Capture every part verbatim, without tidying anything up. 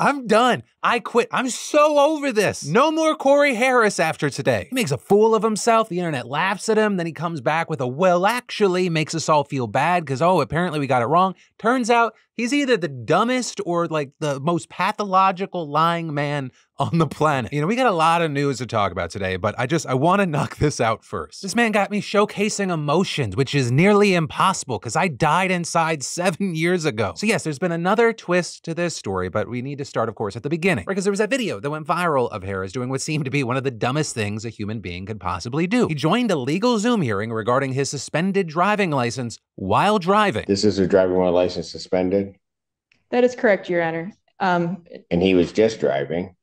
I'm done. I quit. I'm so over this. No more Cory Harris after today. He makes a fool of himself. The internet laughs at him. Then he comes back with a, well, actually, makes us all feel bad because, oh, apparently we got it wrong. Turns out he's either the dumbest or like the most pathological lying man on the planet. You know, we got a lot of news to talk about today, but I just, I want to knock this out first. This man got me showcasing emotions, which is nearly impossible because I died inside seven years ago. So yes, there's been another twist to this story, but we need to start, of course, at the beginning, because there was that video that went viral of Harris doing what seemed to be one of the dumbest things a human being could possibly do. He joined a legal Zoom hearing regarding his suspended driving license while driving. This is a driving while license suspended? That is correct, Your Honor. Um, and he was just driving,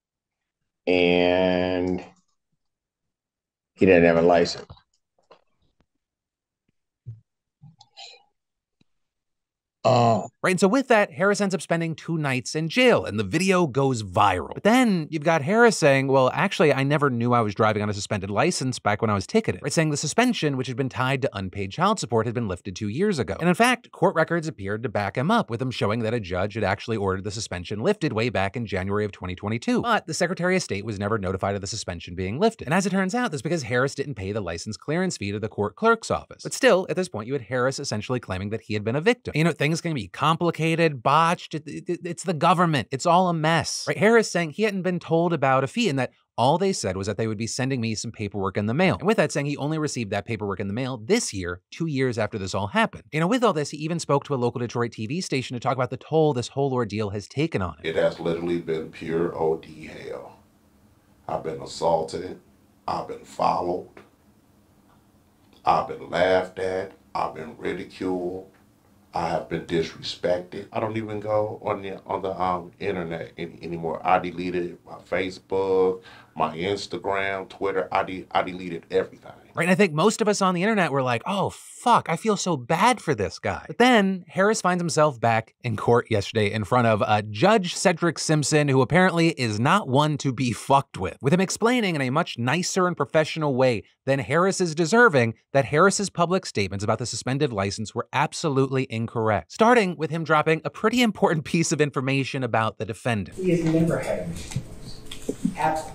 and he didn't have a license. Oh. Right, and so with that, Harris ends up spending two nights in jail, and the video goes viral. But then you've got Harris saying, well, actually, I never knew I was driving on a suspended license back when I was ticketed. Right, saying the suspension, which had been tied to unpaid child support, had been lifted two years ago. And in fact, court records appeared to back him up, with him showing that a judge had actually ordered the suspension lifted way back in January of twenty twenty-two. But the Secretary of State was never notified of the suspension being lifted. And as it turns out, that's because Harris didn't pay the license clearance fee to the court clerk's office. But still, at this point, you had Harris essentially claiming that he had been a victim. You know, things can be complicated, botched. It, it, it's the government. It's all a mess. Right? Harris saying he hadn't been told about a fee and that all they said was that they would be sending me some paperwork in the mail. And with that, saying he only received that paperwork in the mail this year, two years after this all happened. You know, with all this, he even spoke to a local Detroit T V station to talk about the toll this whole ordeal has taken on him. It has literally been pure O D hell. I've been assaulted. I've been followed. I've been laughed at. I've been ridiculed. I have been disrespected. I don't even go on the on the um internet any, anymore. I deleted my Facebook, my Instagram, Twitter. I de I deleted everything. Right, and I think most of us on the internet were like, oh, fuck, I feel so bad for this guy. But then Harris finds himself back in court yesterday in front of uh, Judge Cedric Simpson, who apparently is not one to be fucked with, with him explaining in a much nicer and professional way than Harris is deserving that Harris's public statements about the suspended license were absolutely incorrect, starting with him dropping a pretty important piece of information about the defendant. He has never had a Michigan license, absolutely,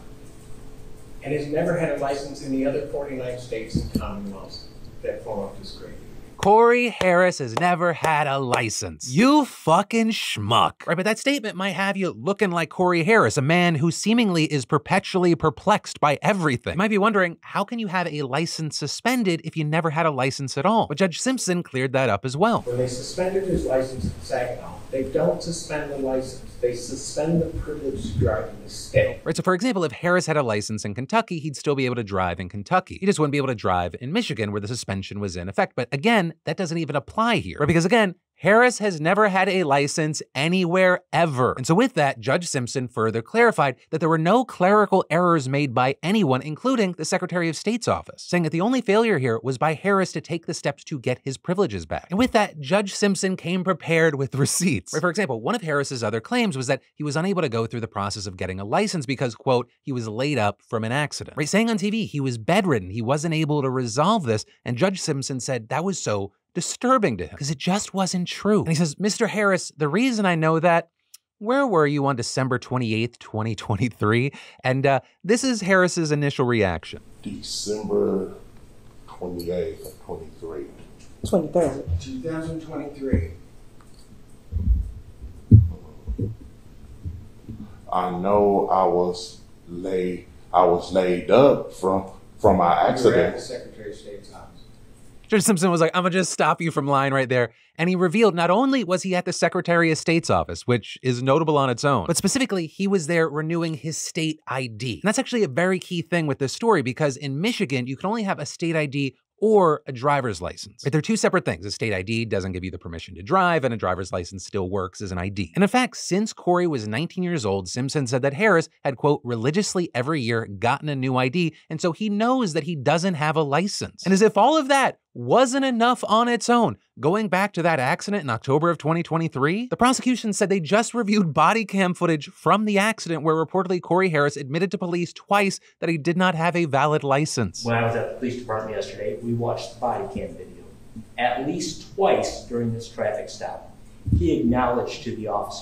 and has never had a license in the other forty-nine states and commonwealths that form up this great. Cory Harris has never had a license. You fucking schmuck. Right, but that statement might have you looking like Cory Harris, a man who seemingly is perpetually perplexed by everything. You might be wondering, how can you have a license suspended if you never had a license at all? But Judge Simpson cleared that up as well. When they suspended his license in Saginaw, they don't suspend the license. They suspend the privilege to drive in the state. Right, so for example, if Harris had a license in Kentucky, he'd still be able to drive in Kentucky. He just wouldn't be able to drive in Michigan, where the suspension was in effect. But again, that doesn't even apply here, right? Because again, Harris has never had a license anywhere ever. And so with that, Judge Simpson further clarified that there were no clerical errors made by anyone, including the Secretary of State's office, saying that the only failure here was by Harris to take the steps to get his privileges back. And with that, Judge Simpson came prepared with receipts. Right, for example, one of Harris's other claims was that he was unable to go through the process of getting a license because, quote, he was laid up from an accident. Right, saying on T V he was bedridden, he wasn't able to resolve this, and Judge Simpson said that was so disturbing to him because it just wasn't true. And he says, Mister Harris, the reason I know that, where were you on December twenty-eighth, twenty twenty-three? And uh, this is Harris's initial reaction. December twenty-eighth of twenty-three. twenty-third. twenty twenty-three. I know I was laid I was laid up from from my accident. You were at the Secretary of State's office. Judge Simpson was like, I'm gonna just stop you from lying right there. And he revealed not only was he at the Secretary of State's office, which is notable on its own, but specifically he was there renewing his state I D. And that's actually a very key thing with this story because in Michigan, you can only have a state I D or a driver's license. Right? They're two separate things. A state I D doesn't give you the permission to drive, and a driver's license still works as an I D. And in fact, since Cory was nineteen years old, Simpson said that Harris had, quote, religiously every year gotten a new I D, and so he knows that he doesn't have a license. And as if all of that wasn't enough on its own, going back to that accident in October of twenty twenty-three, the prosecution said they just reviewed body cam footage from the accident where reportedly Cory Harris admitted to police twice that he did not have a valid license. When I was at the police department yesterday, we watched the body cam video. At least twice during this traffic stop, he acknowledged to the officer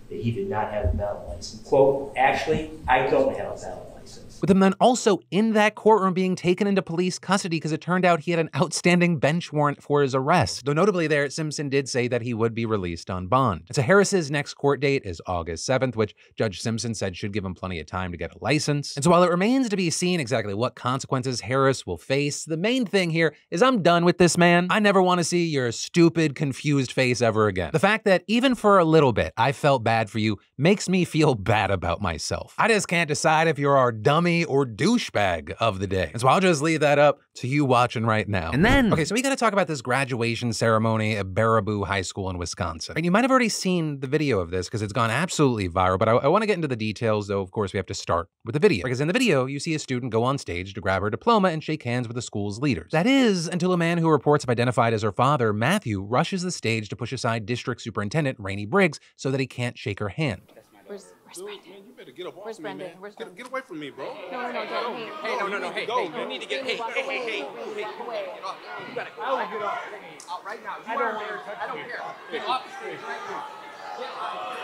that he did not have a valid license. Quote, actually, I don't have a valid license. With him then also in that courtroom being taken into police custody because it turned out he had an outstanding bench warrant for his arrest. Though notably there, Simpson did say that he would be released on bond. And so Harris's next court date is August seventh, which Judge Simpson said should give him plenty of time to get a license. And so while it remains to be seen exactly what consequences Harris will face, the main thing here is I'm done with this man. I never want to see your stupid, confused face ever again. The fact that even for a little bit I felt bad for you makes me feel bad about myself. I just can't decide if you're our dummy or douchebag of the day. And so I'll just leave that up to you watching right now. And then, okay, so we gotta talk about this graduation ceremony at Baraboo High School in Wisconsin. And you might have already seen the video of this because it's gone absolutely viral, but I, I wanna get into the details, though of course we have to start with the video. Because in the video, you see a student go on stage to grab her diploma and shake hands with the school's leaders. That is, until a man who reports have identified as her father, Matthew, rushes the stage to push aside District Superintendent Rainey Briggs so that he can't shake her hand. Where's, where's Dude, Brendan? man, you better get up off Where's me, Brendan? man. Where's get, Brendan? get away from me, bro. No, no, no, don't. Hey, Hey, no, no, no, hey, hey, you need to get, hey, hey, hey, hey, hey, Walk away. get off. You gotta I will get off. out right now. I don't care. I don't care. Get off the stage right now. Get off.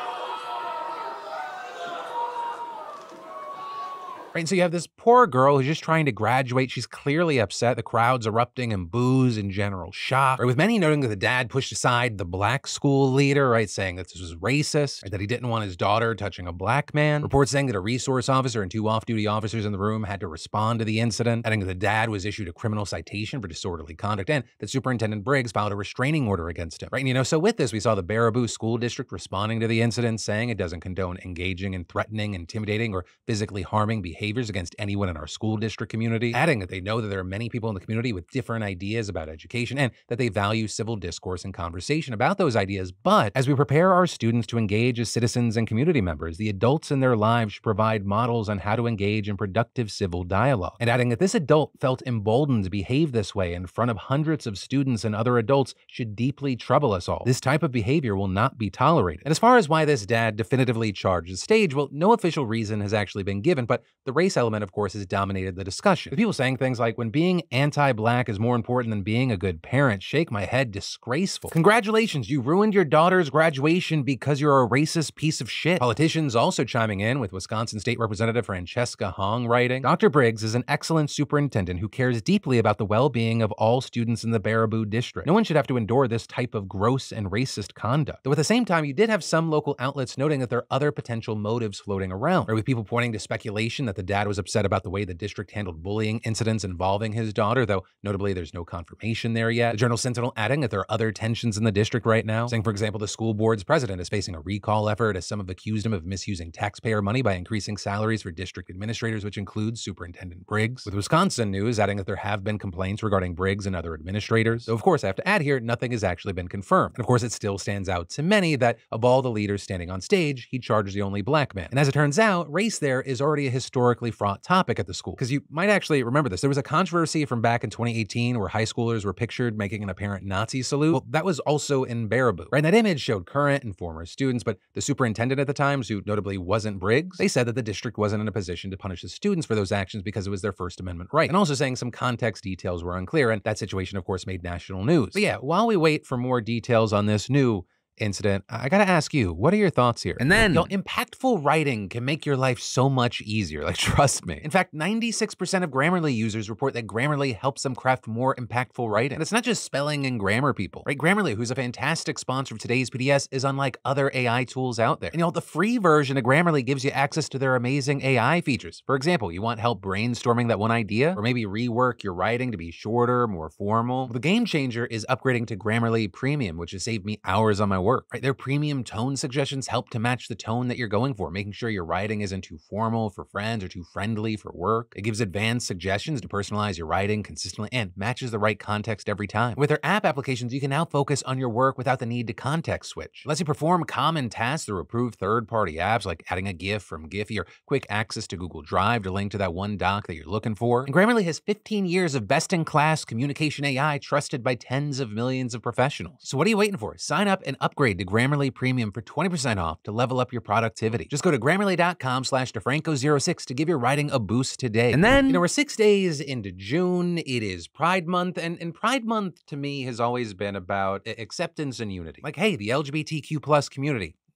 Right, and so you have this poor girl who's just trying to graduate. She's clearly upset. The crowd's erupting in boos and general shock. Right, with many noting that the dad pushed aside the black school leader, right, saying that this was racist, right, that he didn't want his daughter touching a black man. Reports saying that a resource officer and two off-duty officers in the room had to respond to the incident, adding that the dad was issued a criminal citation for disorderly conduct, and that Superintendent Briggs filed a restraining order against him. Right, and you know, so with this, we saw the Baraboo School District responding to the incident, saying it doesn't condone engaging in threatening, intimidating, or physically harming behavior behaviors against anyone in our school district community, adding that they know that there are many people in the community with different ideas about education and that they value civil discourse and conversation about those ideas. But as we prepare our students to engage as citizens and community members, the adults in their lives should provide models on how to engage in productive civil dialogue. And adding that this adult felt emboldened to behave this way in front of hundreds of students and other adults should deeply trouble us all. This type of behavior will not be tolerated. And as far as why this dad definitively charged the stage, well, no official reason has actually been given, but the race element, of course, has dominated the discussion. With people saying things like, when being anti-black is more important than being a good parent, shake my head, disgraceful. Congratulations, you ruined your daughter's graduation because you're a racist piece of shit. Politicians also chiming in, with Wisconsin State Representative Francesca Hong writing, Doctor Briggs is an excellent superintendent who cares deeply about the well-being of all students in the Baraboo district. No one should have to endure this type of gross and racist conduct. Though at the same time, you did have some local outlets noting that there are other potential motives floating around, right, with people pointing to speculation that the dad was upset about the way the district handled bullying incidents involving his daughter, though notably there's no confirmation there yet. The Journal Sentinel adding that there are other tensions in the district right now, saying, for example, the school board's president is facing a recall effort as some have accused him of misusing taxpayer money by increasing salaries for district administrators, which includes Superintendent Briggs. With Wisconsin News adding that there have been complaints regarding Briggs and other administrators. Though, of course, I have to add here, nothing has actually been confirmed. And of course, it still stands out to many that of all the leaders standing on stage, he charges the only black man. And as it turns out, race there is already a historically fraught topic at the school. Because you might actually remember this. There was a controversy from back in twenty eighteen where high schoolers were pictured making an apparent Nazi salute. Well, that was also in Baraboo. Right? And that image showed current and former students, but the superintendent at the time, who notably wasn't Briggs, they said that the district wasn't in a position to punish the students for those actions because it was their First Amendment right. And also saying some context details were unclear, and that situation, of course, made national news. But yeah, while we wait for more details on this new incident, I gotta ask you, what are your thoughts here? And then, you know, impactful writing can make your life so much easier, like trust me. In fact, ninety-six percent of Grammarly users report that Grammarly helps them craft more impactful writing. And it's not just spelling and grammar people, right? Grammarly, who's a fantastic sponsor of today's P D S, is unlike other A I tools out there. And you know, the free version of Grammarly gives you access to their amazing A I features. For example, you want help brainstorming that one idea, or maybe rework your writing to be shorter, more formal. Well, the game changer is upgrading to Grammarly Premium, which has saved me hours on my work. Work, right? Their premium tone suggestions help to match the tone that you're going for, making sure your writing isn't too formal for friends or too friendly for work. It gives advanced suggestions to personalize your writing consistently and matches the right context every time. With their app applications, you can now focus on your work without the need to context switch. It lets you perform common tasks through approved third-party apps like adding a GIF from Giphy or quick access to Google Drive to link to that one doc that you're looking for. And Grammarly has fifteen years of best-in-class communication A I trusted by tens of millions of professionals. So what are you waiting for? Sign up and upgrade to Grammarly Premium for twenty percent off to level up your productivity. Just go to grammarly.com slash DeFranco06 to give your writing a boost today. And then, you know, we're six days into June. It is Pride Month, and, and Pride Month to me has always been about acceptance and unity. Like, hey, the L G B T Q plus community,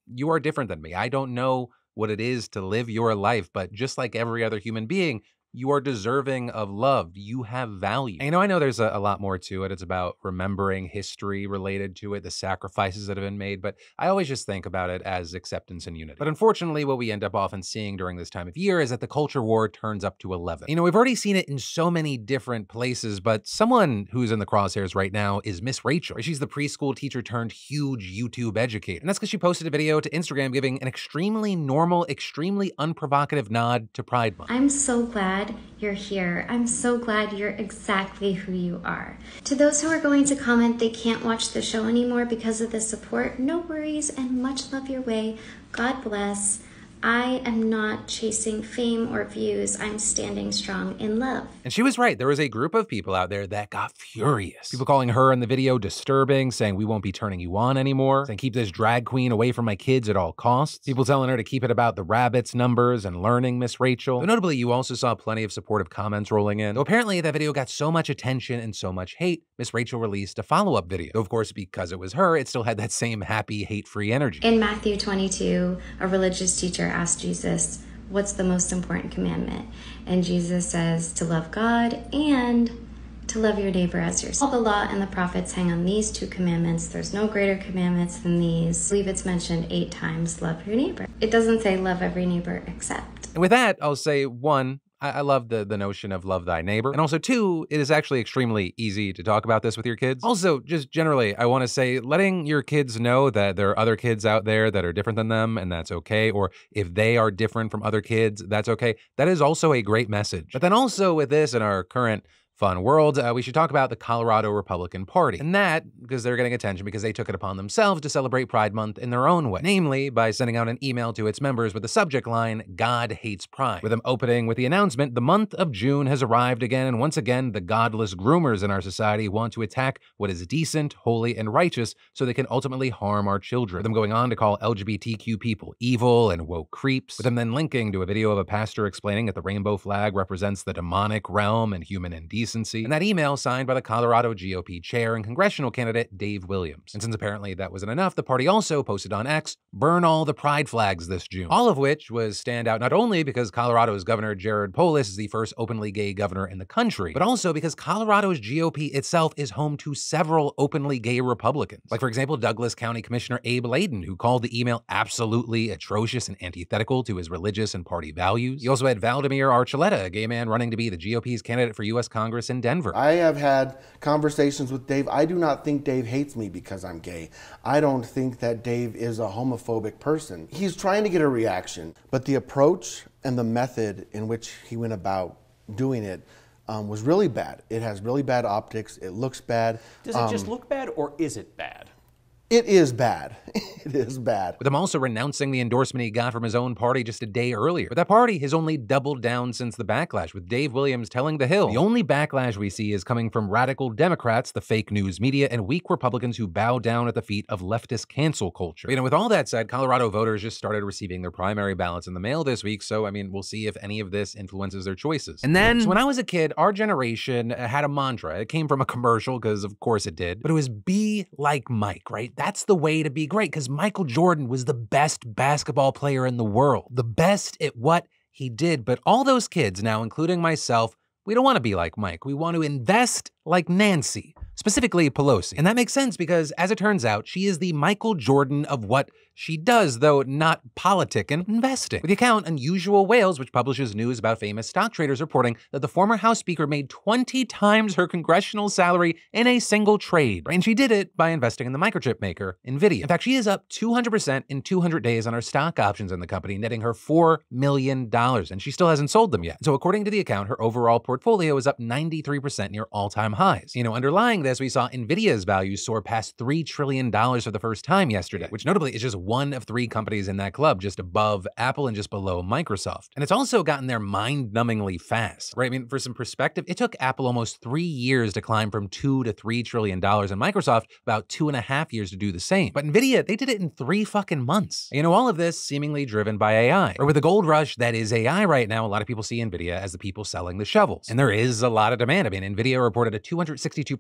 you are different than me. I don't know what it is to live your life, but just like every other human being, you are deserving of love. You have value. And, you know, I know there's a, a lot more to it. It's about remembering history related to it, the sacrifices that have been made, but I always just think about it as acceptance and unity. But unfortunately, what we end up often seeing during this time of year is that the culture war turns up to eleven. You know, we've already seen it in so many different places, but someone who's in the crosshairs right now is Miss Rachel. She's the preschool teacher turned huge YouTube educator. And that's because she posted a video to Instagram giving an extremely normal, extremely unprovocative nod to Pride Month. I'm so glad you're here. I'm so glad you're exactly who you are. To those who are going to comment they can't watch the show anymore because of the support, no worries and much love your way. God bless. I am not chasing fame or views. I'm standing strong in love. And she was right. There was a group of people out there that got furious. People calling her in the video disturbing, saying we won't be turning you on anymore, saying keep this drag queen away from my kids at all costs. People telling her to keep it about the rabbits numbers and learning Miss Rachel. But notably, you also saw plenty of supportive comments rolling in. Though apparently that video got so much attention and so much hate, Miss Rachel released a follow-up video. Though of course, because it was her, it still had that same happy, hate-free energy. In Matthew twenty-two, a religious teacher asked Jesus, what's the most important commandment? And Jesus says to love God and to love your neighbor as yourself. All the law and the prophets hang on these two commandments. There's no greater commandments than these. I believe it's mentioned eight times, love your neighbor. It doesn't say love every neighbor except. And with that, I'll say one, I love the, the notion of love thy neighbor. And also two, it is actually extremely easy to talk about this with your kids. Also, just generally, I want to say letting your kids know that there are other kids out there that are different than them and that's okay. Or if they are different from other kids, that's okay. That is also a great message. But then also with this in our current fun world, uh, we should talk about the Colorado Republican Party. And that, because they're getting attention because they took it upon themselves to celebrate Pride Month in their own way. Namely, by sending out an email to its members with the subject line, God hates Pride. With them opening with the announcement, the month of June has arrived again, and once again, the godless groomers in our society want to attack what is decent, holy, and righteous so they can ultimately harm our children. With them going on to call L G B T Q people evil and woke creeps. With them then linking to a video of a pastor explaining that the rainbow flag represents the demonic realm and human indecency. And that email signed by the Colorado G O P chair and congressional candidate Dave Williams. And since apparently that wasn't enough, the party also posted on X, burn all the pride flags this June. All of which was stand out not only because Colorado's Governor Jared Polis is the first openly gay governor in the country, but also because Colorado's G O P itself is home to several openly gay Republicans. Like for example, Douglas County Commissioner Abe Layden, who called the email absolutely atrocious and antithetical to his religious and party values. You also had Valdemir Archuleta, a gay man running to be the G O P's candidate for U S Congress in Denver. I have had conversations with Dave. I do not think Dave hates me because I'm gay. I don't think that Dave is a homophobic person. He's trying to get a reaction, but the approach and the method in which he went about doing it um, was really bad. It has really bad optics. It looks bad. Does it um, just look bad, or is it bad? It is bad. It is bad. With him also renouncing the endorsement he got from his own party just a day earlier. But that party has only doubled down since the backlash, with Dave Williams telling The Hill, the only backlash we see is coming from radical Democrats, the fake news media, and weak Republicans who bow down at the feet of leftist cancel culture. You know, with all that said, Colorado voters just started receiving their primary ballots in the mail this week, so I mean, we'll see if any of this influences their choices. And then, so when I was a kid, our generation had a mantra. It came from a commercial, because of course it did, but it was be like Mike, right? That's the way to be great, because Michael Jordan was the best basketball player in the world, the best at what he did. But all those kids now, including myself, we don't want to be like Mike. We want to invest like Nancy, specifically Pelosi. And that makes sense because, as it turns out, she is the Michael Jordan of what she does, though not politic and investing. With the account Unusual Whales, which publishes news about famous stock traders, reporting that the former House Speaker made twenty times her congressional salary in a single trade. And she did it by investing in the microchip maker, NVIDIA. In fact, she is up two hundred percent in two hundred days on her stock options in the company, netting her four million dollars, and she still hasn't sold them yet. So according to the account, her overall portfolio is up ninety-three percent near all-time highs. You know, underlying this, we saw NVIDIA's value soar past three trillion dollars for the first time yesterday, which notably is just one of three companies in that club, just above Apple and just below Microsoft. And it's also gotten there mind-numbingly fast, right? I mean, for some perspective, it took Apple almost three years to climb from two to three trillion dollars, and Microsoft about two and a half years to do the same. But NVIDIA, they did it in three fucking months. You know, all of this seemingly driven by A I. Or with the gold rush that is A I right now, a lot of people see NVIDIA as the people selling the shovels. And there is a lot of demand. I mean, NVIDIA reported a two hundred sixty-two percent year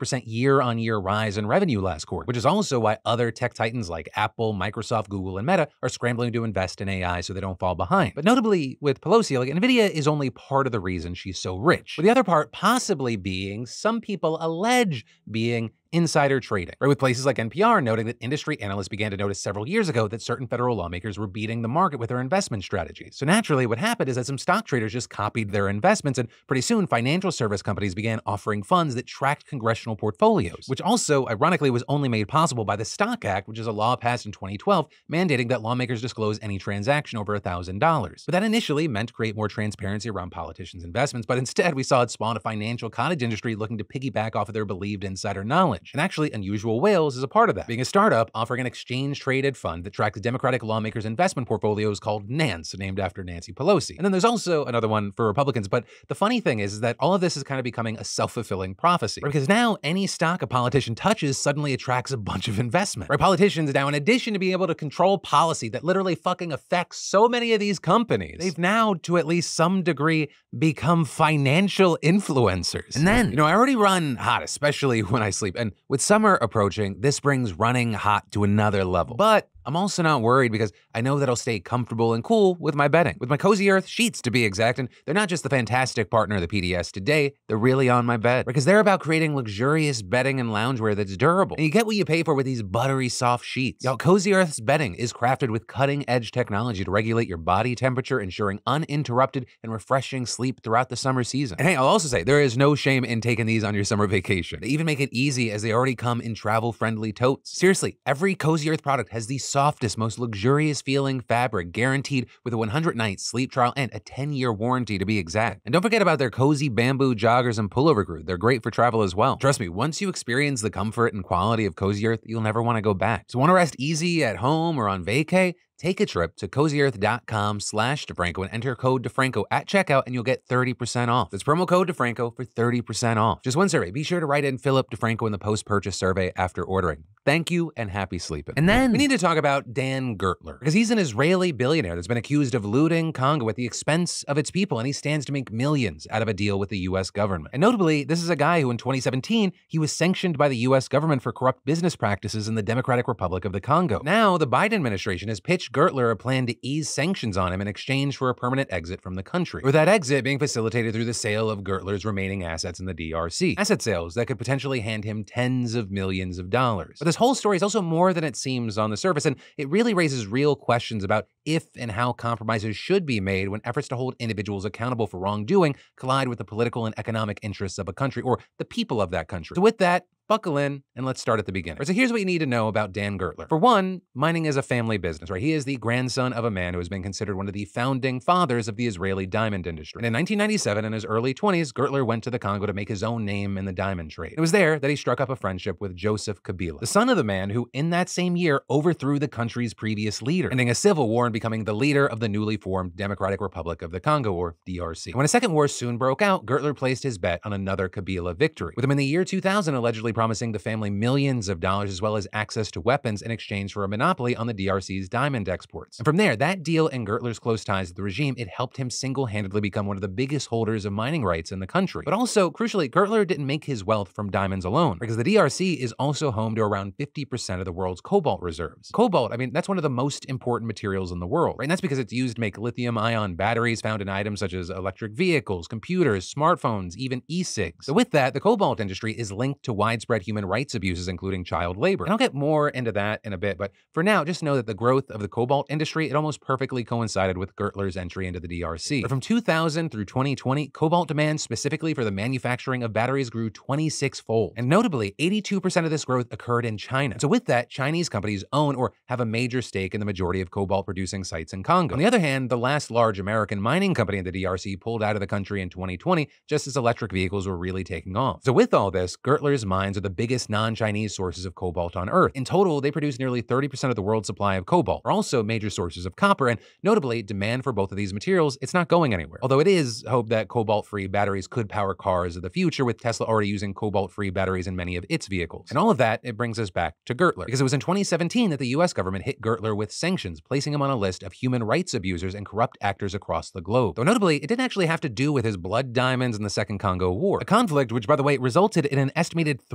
year-on-year rise in revenue last quarter, which is also why other tech titans like Apple, Microsoft, Google, and Meta are scrambling to invest in A I so they don't fall behind. But notably, with Pelosi, like, Nvidia is only part of the reason she's so rich, with the other part possibly being, some people allege being, insider trading, right? With places like N P R noting that industry analysts began to notice several years ago that certain federal lawmakers were beating the market with their investment strategies. So naturally, what happened is that some stock traders just copied their investments, and pretty soon financial service companies began offering funds that tracked congressional portfolios, which also, ironically, was only made possible by the Stock Act, which is a law passed in twenty twelve mandating that lawmakers disclose any transaction over one thousand dollars. But that initially meant to create more transparency around politicians' investments, but instead we saw it spawn a financial cottage industry looking to piggyback off of their believed insider knowledge. And actually, Unusual Whales is a part of that, being a startup offering an exchange-traded fund that tracks Democratic lawmakers' investment portfolios called Nance, named after Nancy Pelosi. And then there's also another one for Republicans, but the funny thing is, is that all of this is kind of becoming a self-fulfilling prophecy, right? Because now any stock a politician touches suddenly attracts a bunch of investment, right? Politicians now, in addition to being able to control policy that literally fucking affects so many of these companies, they've now, to at least some degree, become financial influencers. And then, you know, I already run hot, especially when I sleep, and with summer approaching, this brings running hot to another level. But I'm also not worried because I know that I'll stay comfortable and cool with my bedding, with my Cozy Earth sheets to be exact, and they're not just the fantastic partner of the P D S today, they're really on my bed, because they're about creating luxurious bedding and loungewear that's durable. And you get what you pay for with these buttery soft sheets. Y'all, Cozy Earth's bedding is crafted with cutting-edge technology to regulate your body temperature, ensuring uninterrupted and refreshing sleep throughout the summer season. And hey, I'll also say, there is no shame in taking these on your summer vacation. They even make it easy as they already come in travel-friendly totes. Seriously, every Cozy Earth product has the softest, most luxurious feeling fabric, guaranteed with a one hundred night sleep trial and a ten year warranty to be exact. And don't forget about their cozy bamboo joggers and pullover crew. They're great for travel as well. Trust me, once you experience the comfort and quality of Cozy Earth, you'll never want to go back. So want to rest easy at home or on vacay? Take a trip to cozyearth.com slash DeFranco and enter code DeFranco at checkout and you'll get thirty percent off. That's promo code DeFranco for thirty percent off. Just one survey. Be sure to write in Philip DeFranco in the post-purchase survey after ordering. Thank you and happy sleeping. And then we need to talk about Dan Gertler, because he's an Israeli billionaire that's been accused of looting Congo at the expense of its people, and he stands to make millions out of a deal with the U S government. And notably, this is a guy who in twenty seventeen, he was sanctioned by the U S government for corrupt business practices in the Democratic Republic of the Congo. Now, the Biden administration has pitched Gertler a plan to ease sanctions on him in exchange for a permanent exit from the country, with that exit being facilitated through the sale of Gertler's remaining assets in the D R C. Asset sales that could potentially hand him tens of millions of dollars. But this whole story is also more than it seems on the surface, and it really raises real questions about if and how compromises should be made when efforts to hold individuals accountable for wrongdoing collide with the political and economic interests of a country or the people of that country. So with that, buckle in and let's start at the beginning. So here's what you need to know about Dan Gertler. For one, mining is a family business, right? He is the grandson of a man who has been considered one of the founding fathers of the Israeli diamond industry. And in nineteen ninety-seven, in his early twenties, Gertler went to the Congo to make his own name in the diamond trade. It was there that he struck up a friendship with Joseph Kabila, the son of the man who, in that same year, overthrew the country's previous leader, ending a civil war and becoming the leader of the newly formed Democratic Republic of the Congo, or D R C. And when a second war soon broke out, Gertler placed his bet on another Kabila victory, with him in the year two thousand allegedly promising the family millions of dollars as well as access to weapons in exchange for a monopoly on the D R C's diamond exports. And from there, that deal and Gertler's close ties to the regime, it helped him single-handedly become one of the biggest holders of mining rights in the country. But also, crucially, Gertler didn't make his wealth from diamonds alone, because the D R C is also home to around fifty percent of the world's cobalt reserves. Cobalt, I mean, that's one of the most important materials in the world, right? And that's because it's used to make lithium-ion batteries found in items such as electric vehicles, computers, smartphones, even e-cigs. So with that, the cobalt industry is linked to widespread human rights abuses, including child labor. And I'll get more into that in a bit, but for now, just know that the growth of the cobalt industry, it almost perfectly coincided with Gertler's entry into the D R C. But from two thousand through twenty twenty, cobalt demand specifically for the manufacturing of batteries grew twenty-six fold. And notably, eighty-two percent of this growth occurred in China. So with that, Chinese companies own or have a major stake in the majority of cobalt producing sites in Congo. On the other hand, the last large American mining company in the D R C pulled out of the country in twenty twenty, just as electric vehicles were really taking off. So with all this, Gertler's mines are the biggest non-Chinese sources of cobalt on Earth. In total, they produce nearly thirty percent of the world's supply of cobalt. Are also major sources of copper, and notably, demand for both of these materials, it's not going anywhere. Although it is hoped that cobalt-free batteries could power cars of the future, with Tesla already using cobalt-free batteries in many of its vehicles. And all of that, it brings us back to Gertler, because it was in twenty seventeen that the U S government hit Gertler with sanctions, placing him on a list of human rights abusers and corrupt actors across the globe. Though notably, it didn't actually have to do with his blood diamonds in the Second Congo War, a conflict which, by the way, resulted in an estimated three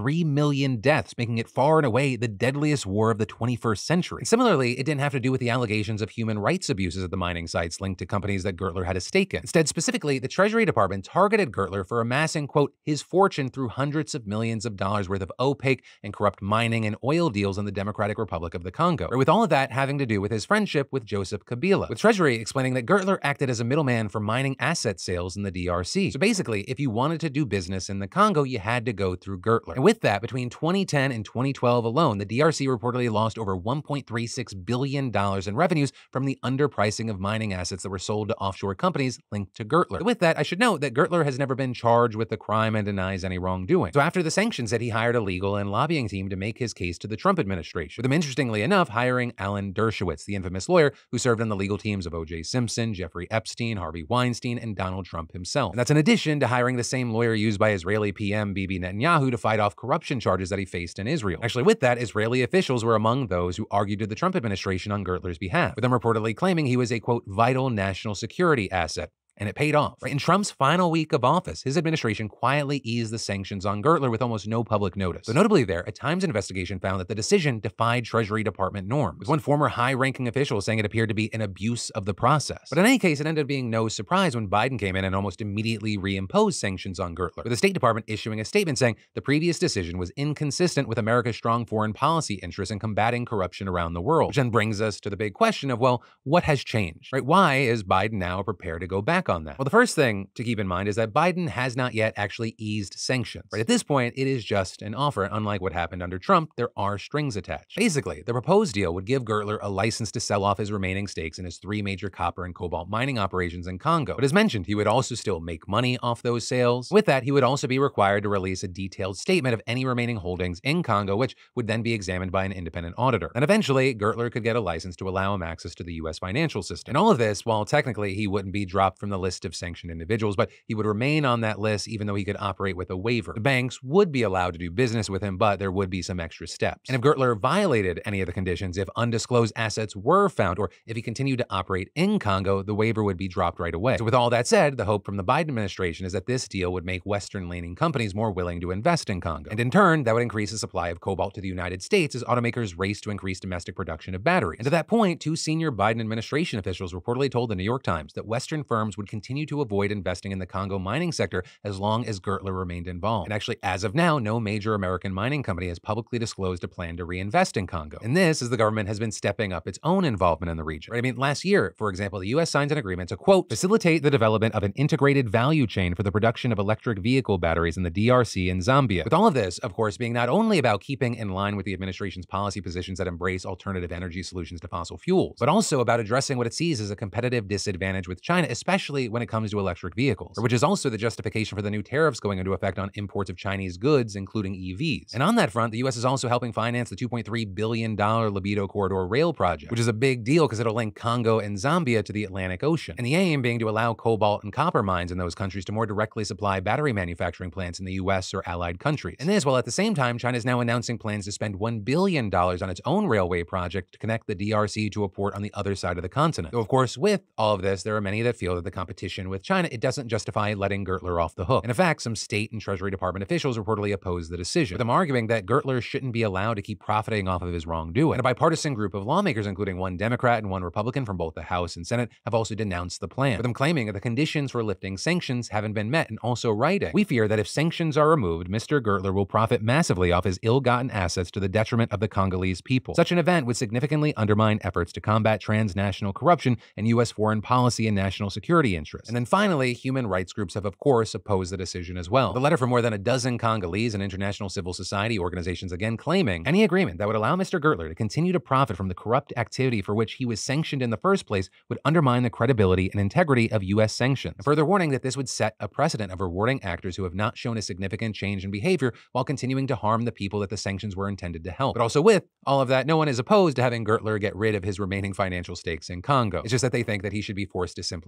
three million deaths, making it far and away the deadliest war of the twenty-first century. And similarly, it didn't have to do with the allegations of human rights abuses at the mining sites linked to companies that Gertler had a stake in. Instead, specifically, the Treasury Department targeted Gertler for amassing, quote, his fortune through hundreds of millions of dollars worth of opaque and corrupt mining and oil deals in the Democratic Republic of the Congo, or with all of that having to do with his friendship with Joseph Kabila, with Treasury explaining that Gertler acted as a middleman for mining asset sales in the D R C. So basically, if you wanted to do business in the Congo, you had to go through Gertler. And with that, between twenty ten and twenty twelve alone, the D R C reportedly lost over one point three six billion dollars in revenues from the underpricing of mining assets that were sold to offshore companies linked to Gertler. With that, I should note that Gertler has never been charged with the crime and denies any wrongdoing. So after the sanctions, that he hired a legal and lobbying team to make his case to the Trump administration, with him interestingly enough hiring Alan Dershowitz, the infamous lawyer who served on the legal teams of O J Simpson, Jeffrey Epstein, Harvey Weinstein, and Donald Trump himself. And that's in addition to hiring the same lawyer used by Israeli P M Bibi Netanyahu to fight off corruption charges that he faced in Israel. Actually, with that, Israeli officials were among those who argued to the Trump administration on Gertler's behalf, with them reportedly claiming he was a, quote, vital national security asset. And it paid off. Right? In Trump's final week of office, his administration quietly eased the sanctions on Gertler with almost no public notice. So notably there, a Times investigation found that the decision defied Treasury Department norms, with one former high-ranking official saying it appeared to be an abuse of the process. But in any case, it ended up being no surprise when Biden came in and almost immediately reimposed sanctions on Gertler, with the State Department issuing a statement saying the previous decision was inconsistent with America's strong foreign policy interests in combating corruption around the world. Which then brings us to the big question of, well, what has changed? Right? Why is Biden now prepared to go back on that? Well, the first thing to keep in mind is that Biden has not yet actually eased sanctions. Right? At this point, it is just an offer. Unlike what happened under Trump, there are strings attached. Basically, the proposed deal would give Gertler a license to sell off his remaining stakes in his three major copper and cobalt mining operations in Congo. But as mentioned, he would also still make money off those sales. With that, he would also be required to release a detailed statement of any remaining holdings in Congo, which would then be examined by an independent auditor. And eventually, Gertler could get a license to allow him access to the U S financial system. And all of this, while technically he wouldn't be dropped from the list of sanctioned individuals, but he would remain on that list even though he could operate with a waiver. The banks would be allowed to do business with him, but there would be some extra steps. And if Gertler violated any of the conditions, if undisclosed assets were found, or if he continued to operate in Congo, the waiver would be dropped right away. So with all that said, the hope from the Biden administration is that this deal would make Western-leaning companies more willing to invest in Congo. And in turn, that would increase the supply of cobalt to the United States as automakers race to increase domestic production of batteries. And to that point, two senior Biden administration officials reportedly told the New York Times that Western firms would continue to avoid investing in the Congo mining sector as long as Gertler remained involved. And actually, as of now, no major American mining company has publicly disclosed a plan to reinvest in Congo. And this is the government has been stepping up its own involvement in the region. Right? I mean, last year, for example, the U S signed an agreement to, quote, facilitate the development of an integrated value chain for the production of electric vehicle batteries in the D R C and Zambia. With all of this, of course, being not only about keeping in line with the administration's policy positions that embrace alternative energy solutions to fossil fuels, but also about addressing what it sees as a competitive disadvantage with China, especially when it comes to electric vehicles, which is also the justification for the new tariffs going into effect on imports of Chinese goods, including E Vs. And on that front, the U S is also helping finance the two point three billion dollars Libido Corridor Rail project, which is a big deal because it'll link Congo and Zambia to the Atlantic Ocean. And the aim being to allow cobalt and copper mines in those countries to more directly supply battery manufacturing plants in the U S or allied countries. And this, while at the same time, China is now announcing plans to spend one billion dollars on its own railway project to connect the D R C to a port on the other side of the continent. Though, of course, with all of this, there are many that feel that the competition with China, it doesn't justify letting Gertler off the hook. And in fact, some state and Treasury Department officials reportedly oppose the decision, with them arguing that Gertler shouldn't be allowed to keep profiting off of his wrongdoing. And a bipartisan group of lawmakers, including one Democrat and one Republican from both the House and Senate, have also denounced the plan, with them claiming that the conditions for lifting sanctions haven't been met, and also writing, we fear that if sanctions are removed, Mister Gertler will profit massively off his ill-gotten assets to the detriment of the Congolese people. Such an event would significantly undermine efforts to combat transnational corruption and U S foreign policy and national security interests. And then finally, human rights groups have, of course, opposed the decision as well. The letter from more than a dozen Congolese and international civil society organizations again claiming any agreement that would allow Mister Gertler to continue to profit from the corrupt activity for which he was sanctioned in the first place would undermine the credibility and integrity of U S sanctions. And further warning that this would set a precedent of rewarding actors who have not shown a significant change in behavior while continuing to harm the people that the sanctions were intended to help. But also with all of that, no one is opposed to having Gertler get rid of his remaining financial stakes in Congo. It's just that they think that he should be forced to simply forfeit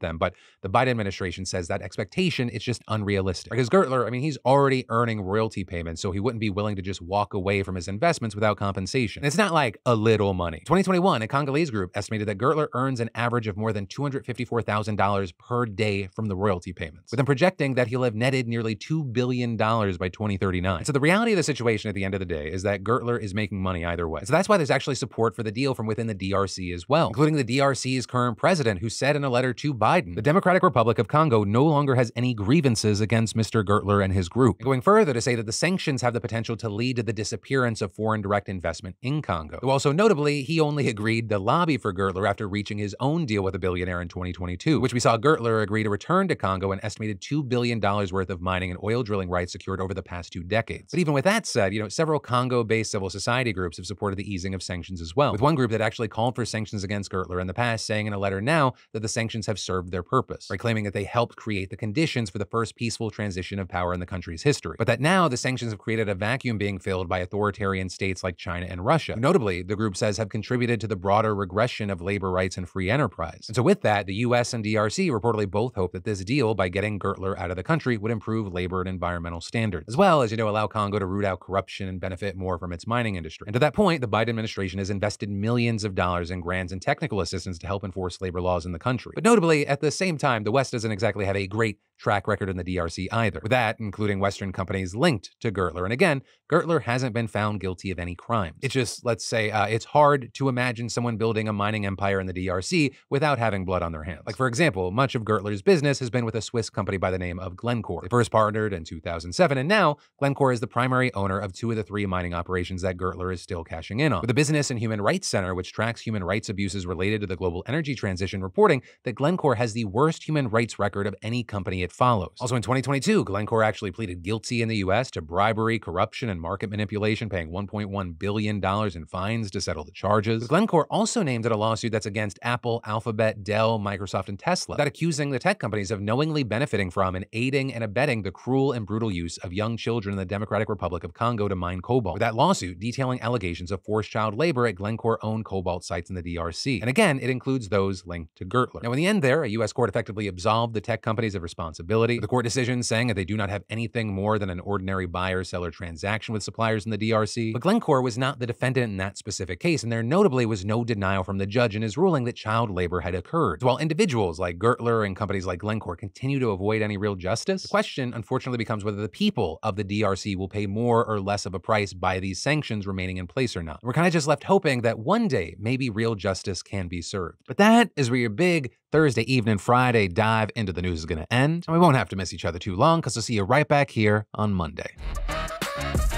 them, but the Biden administration says that expectation is just unrealistic. Because Gertler, I mean, he's already earning royalty payments, so he wouldn't be willing to just walk away from his investments without compensation. And it's not like a little money. twenty twenty-one, a Congolese group estimated that Gertler earns an average of more than two hundred fifty-four thousand dollars per day from the royalty payments, with them projecting that he'll have netted nearly two billion dollars by twenty thirty-nine. And so the reality of the situation at the end of the day is that Gertler is making money either way. So that's why there's actually support for the deal from within the D R C as well, including the D R C's current president, who said in a letter to Biden, the Democratic Republic of Congo no longer has any grievances against Mister Gertler and his group. And going further to say that the sanctions have the potential to lead to the disappearance of foreign direct investment in Congo. Though also notably, he only agreed to lobby for Gertler after reaching his own deal with a billionaire in twenty twenty-two, which we saw Gertler agree to return to Congo an estimated two billion dollars worth of mining and oil drilling rights secured over the past two decades. But even with that said, you know, several Congo-based civil society groups have supported the easing of sanctions as well, with one group that actually called for sanctions against Gertler in the past saying in a letter now that the sanctions have served their purpose, by claiming that they helped create the conditions for the first peaceful transition of power in the country's history. But that now the sanctions have created a vacuum being filled by authoritarian states like China and Russia, who notably, the group says, have contributed to the broader regression of labor rights and free enterprise. And so with that, the U S and D R C reportedly both hope that this deal, by getting Gertler out of the country, would improve labor and environmental standards, as well as, you know, allow Congo to root out corruption and benefit more from its mining industry. And to that point, the Biden administration has invested millions of dollars in grants and technical assistance to help enforce labor laws in the country. But notably, at the same time, the West doesn't exactly have a great track record in the D R C either, with that including Western companies linked to Gertler. And again, Gertler hasn't been found guilty of any crimes. It's just, let's say, uh, it's hard to imagine someone building a mining empire in the D R C without having blood on their hands. Like, for example, much of Gertler's business has been with a Swiss company by the name of Glencore. They first partnered in two thousand seven, and now Glencore is the primary owner of two of the three mining operations that Gertler is still cashing in on, with the Business and Human Rights Center, which tracks human rights abuses related to the global energy transition, reporting that Glencore has the worst human rights record of any company it follows. Also in twenty twenty-two, Glencore actually pleaded guilty in the U S to bribery, corruption, and market manipulation, paying one point one billion dollars in fines to settle the charges. With Glencore also named in a lawsuit that's against Apple, Alphabet, Dell, Microsoft, and Tesla, that accusing the tech companies of knowingly benefiting from and aiding and abetting the cruel and brutal use of young children in the Democratic Republic of Congo to mine cobalt, with that lawsuit detailing allegations of forced child labor at Glencore-owned cobalt sites in the D R C. And again, it includes those linked to Gertler. Now, in the end there, a U S court effectively absolved the tech companies of responsibility, with the court decision saying that they do not have anything more than an ordinary buyer-seller transaction with suppliers in the D R C. But Glencore was not the defendant in that specific case, and there notably was no denial from the judge in his ruling that child labor had occurred. So while individuals like Gertler and companies like Glencore continue to avoid any real justice, the question unfortunately becomes whether the people of the D R C will pay more or less of a price by these sanctions remaining in place or not. We're kind of just left hoping that one day maybe real justice can be served. But that is where your big Thursday evening, Friday dive into the news is going to end, and we won't have to miss each other too long because I'll see you right back here on Monday.